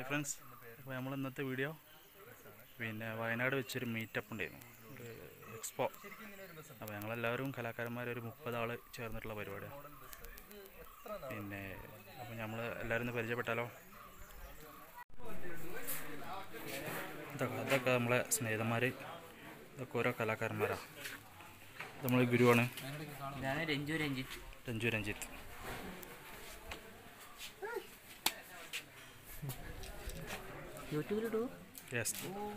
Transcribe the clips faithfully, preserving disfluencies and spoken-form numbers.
Hi friends, അപ്പോൾ നമ്മൾ ഇന്നത്തെ വീഡിയോ പിന്നെ വയനാട് വെച്ചൊരു മീറ്റപ്പ് ഉണ്ടായിരുന്നു, ഒരു എക്സ്പോ. അപ്പോൾ ഞങ്ങളെല്ലാവരും കലാകാരന്മാരൊരു മുപ്പത് ആൾ ചേർന്നിട്ടുള്ള പരിപാടിയാണ്. പിന്നെ അപ്പോൾ നമ്മൾ എല്ലാവരും ഒന്ന് പരിചയപ്പെട്ടാലോ. ഇതൊക്കെ അതൊക്കെ നമ്മളെ സ്നേഹിതന്മാർ, ഇതൊക്കെ ഓരോ കലാകാരന്മാരാണ്. നമ്മൾ ഗുരുവാണ്, രഞ്ജു രഞ്ജിത്ത് രഞ്ജു രഞ്ജിത്ത് യൂട്യൂബിലിടൂ. യെസ്.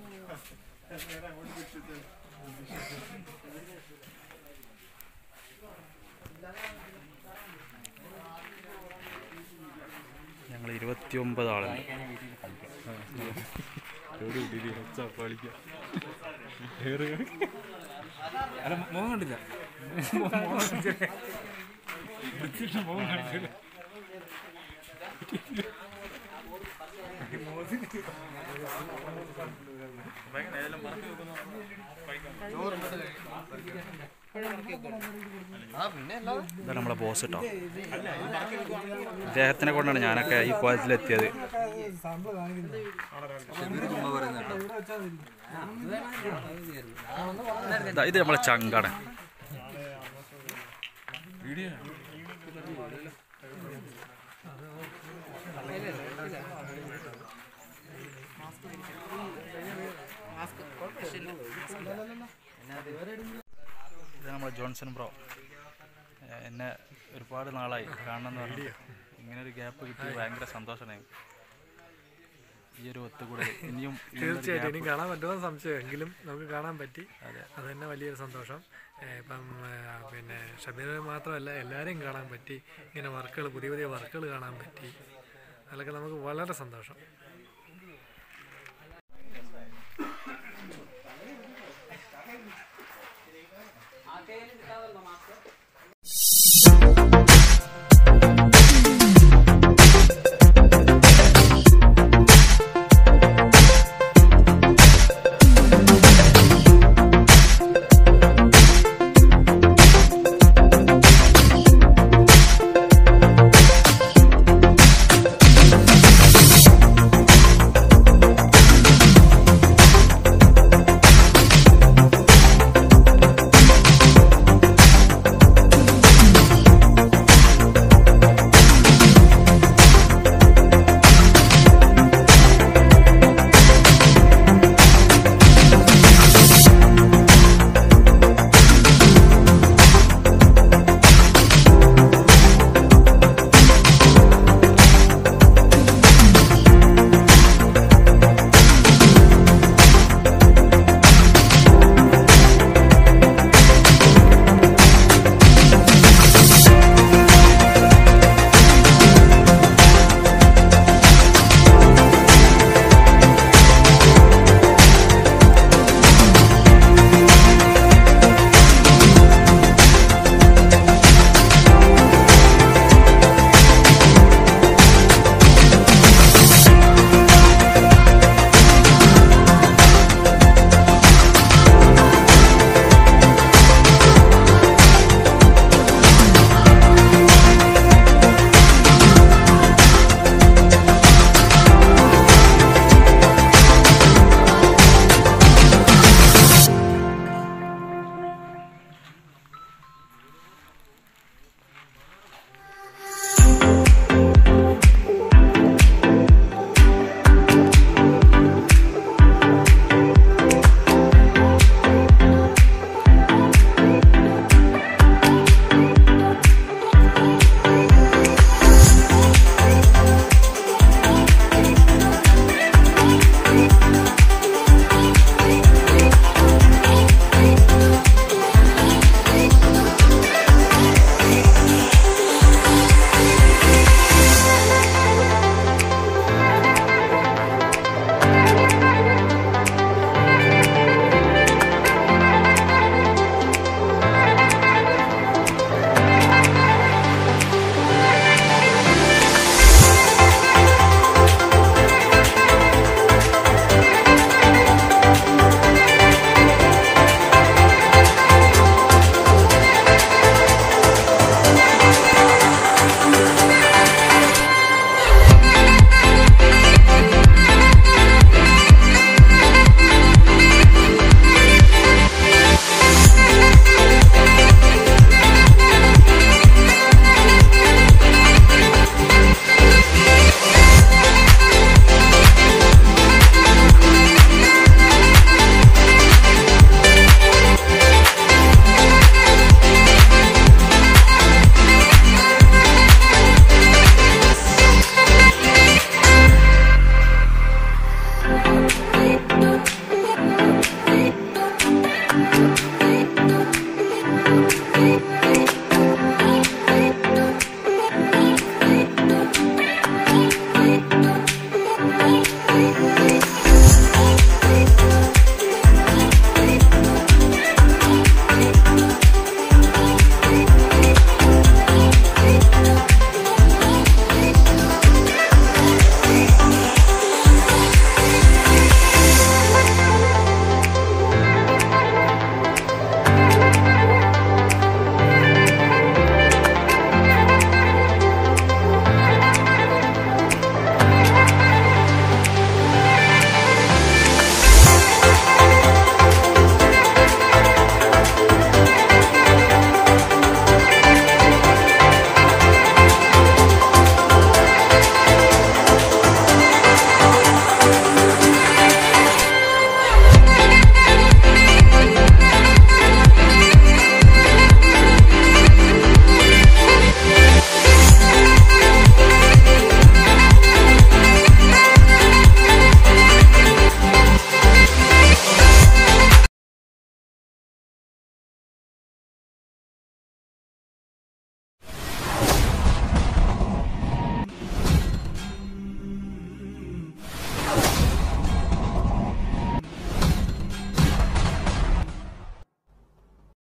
ഞങ്ങൾ ഇരുപത്തി ഒമ്പത് ആളുണ്ട്. അല്ല, മോഹം കണ്ടില്ല. മോഹം കാണിച്ചില്ല. ഇതാണ് നമ്മളെ ബോസ് കേട്ടോ. ഇദ്ദേഹത്തിനെ കൊണ്ടാണ് ഞാനൊക്കെ ഈ കോളേജിലെത്തിയത്. ഇത് നമ്മളെ ചങ്കാണ്. ഇത് നമ്മളെ ജോൺസൺ ബ്രോ. എന്നെ ഒരുപാട് നാളായി കാണണമെന്ന് പറഞ്ഞു. ഇങ്ങനൊരു ഗ്യാപ്പ് കിട്ടി ഭയങ്കര സന്തോഷമായി. ഈ ഒരു ഒത്തുകൂടൽ ഇനിയും തീർച്ചയായിട്ടും ഇനി കാണാൻ പറ്റുമെന്ന് സംശയം, എങ്കിലും നമുക്ക് കാണാൻ പറ്റി. അത് തന്നെ വലിയൊരു സന്തോഷം. ഇപ്പം പിന്നെ ഷബീർ മാത്രമല്ല, എല്ലാവരെയും കാണാൻ പറ്റി. ഇങ്ങനെ വർക്കുകൾ, പുതിയ പുതിയ വർക്കുകൾ കാണാൻ പറ്റി. അതൊക്കെ നമുക്ക് വളരെ സന്തോഷം. ആ